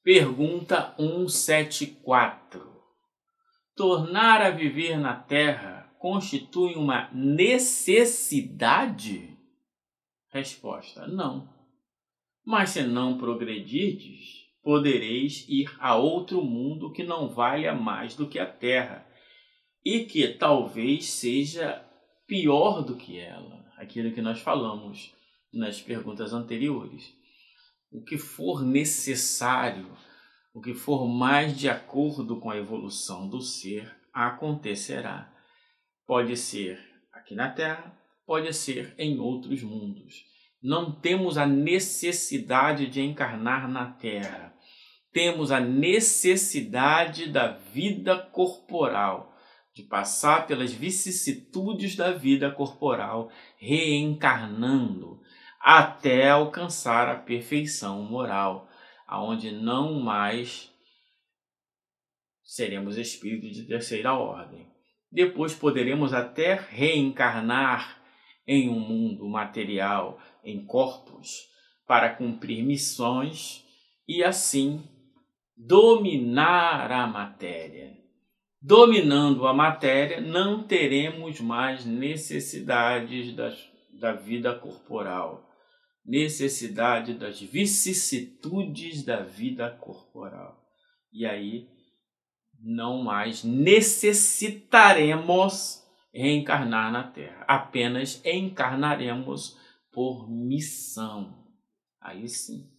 Pergunta 174. Tornar a viver na Terra constitui uma necessidade? Resposta: não. Mas se não progredirdes, podereis ir a outro mundo que não valha mais do que a Terra, e que talvez seja pior do que ela. Aquilo que nós falamos nas perguntas anteriores. O que for necessário, o que for mais de acordo com a evolução do ser, acontecerá. Pode ser aqui na Terra, pode ser em outros mundos. Não temos a necessidade de encarnar na Terra. Temos a necessidade da vida corporal, de passar pelas vicissitudes da vida corporal, reencarnando, até alcançar a perfeição moral, aonde não mais seremos espíritos de terceira ordem. Depois poderemos até reencarnar em um mundo material, em corpos, para cumprir missões e assim dominar a matéria. Dominando a matéria, não teremos mais necessidades da vida corporal, necessidade das vicissitudes da vida corporal. E aí não mais necessitaremos reencarnar na Terra, apenas encarnaremos por missão. Aí sim.